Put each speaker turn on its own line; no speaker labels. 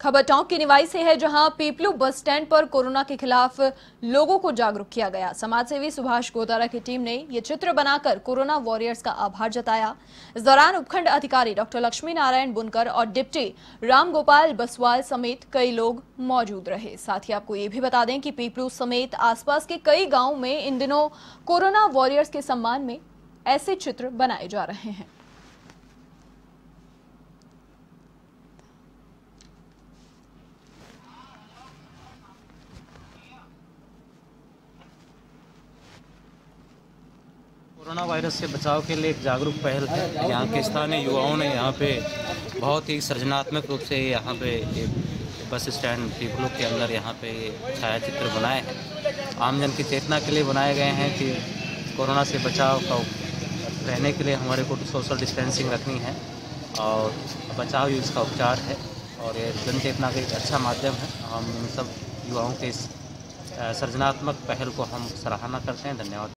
खबर टोंक की निवाई से है, जहां पीपलू बस स्टैंड पर कोरोना के खिलाफ लोगों को जागरूक किया गया। समाजसेवी सुभाष गोतारा की टीम ने ये चित्र बनाकर कोरोना वॉरियर्स का आभार जताया। इस दौरान उपखंड अधिकारी डॉक्टर लक्ष्मी नारायण बुनकर और डिप्टी रामगोपाल बसवाल समेत कई लोग मौजूद रहे। साथ ही आपको ये भी बता दें कि पीपलू समेत आसपास के कई गाँव में इन दिनों कोरोना वॉरियर्स के सम्मान में ऐसे चित्र बनाए जा रहे हैं।
कोरोना वायरस से बचाव के लिए एक जागरूक पहल है। यहाँ के स्थानीय युवाओं ने यहाँ पे बहुत ही सृजनात्मक रूप से यहाँ पे बस स्टैंड पीपलू के अंदर यहाँ पे छायाचित्र बनाए हैं। आमजन की चेतना के लिए बनाए गए हैं कि कोरोना से बचाव का रहने के लिए हमारे को सोशल डिस्टेंसिंग रखनी है और बचाव ही इसका उपचार है। और ये जन चेतना का एक अच्छा माध्यम है। हम इन सब युवाओं के इस सृजनात्मक पहल को हम सराहना करते हैं। धन्यवाद।